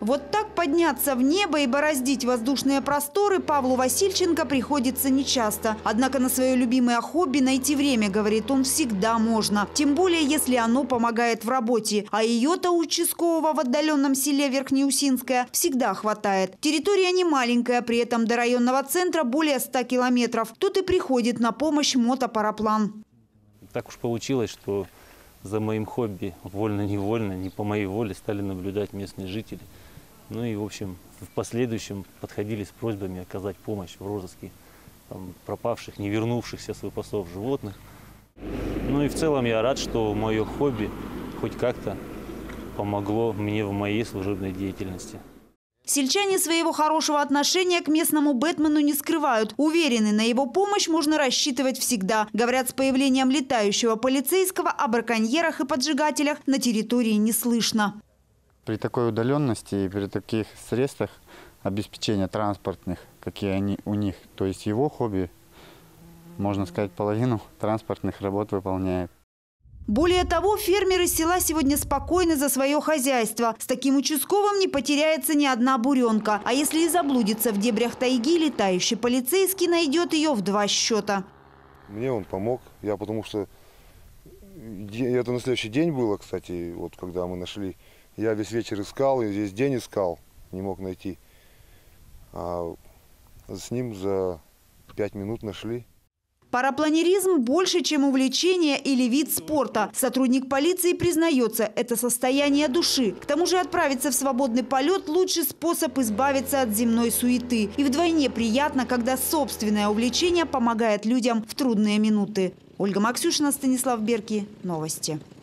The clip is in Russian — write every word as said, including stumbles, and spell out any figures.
Вот так подняться в небо и бороздить воздушные просторы Павлу Васильченко приходится нечасто. Однако на свое любимое хобби найти время, говорит он, всегда можно. Тем более, если оно помогает в работе. А ее-то у участкового в отдаленном селе Верхнеусинское всегда хватает. Территория не маленькая, при этом до районного центра более ста километров. Тут и приходит на помощь мотопараплан. Так уж получилось, что за моим хобби, вольно-невольно, не по моей воле, стали наблюдать местные жители. Ну и, в общем, в последующем подходили с просьбами оказать помощь в розыске там, пропавших, не вернувшихся с выпасов животных. Ну и в целом я рад, что мое хобби хоть как-то помогло мне в моей служебной деятельности. Сельчане своего хорошего отношения к местному бэтмену не скрывают. Уверены, на его помощь можно рассчитывать всегда. Говорят, с появлением летающего полицейского о браконьерах и поджигателях на территории не слышно. При такой удаленности и при таких средствах обеспечения транспортных, какие они у них, то есть его хобби, можно сказать, половину транспортных работ выполняет. Более того, фермеры села сегодня спокойны за свое хозяйство. С таким участковым не потеряется ни одна буренка. А если и заблудится в дебрях тайги, летающий полицейский найдет ее в два счета. Мне он помог. Я потому что это на следующий день было, кстати, вот когда мы нашли. Я весь вечер искал, и весь день искал, не мог найти. А с ним за пять минут нашли. Парапланеризм больше, чем увлечение или вид спорта. Сотрудник полиции признается, это состояние души. К тому же отправиться в свободный полет – лучший способ избавиться от земной суеты. И вдвойне приятно, когда собственное увлечение помогает людям в трудные минуты. Ольга Максюшина, Станислав Берки. Новости.